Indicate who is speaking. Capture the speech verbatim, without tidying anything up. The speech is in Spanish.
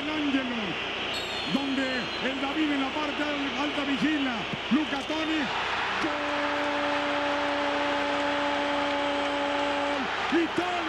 Speaker 1: Michelangelo, donde el David en la parte alta vigila. Luca Toni. ¡Gol! ¡Italia!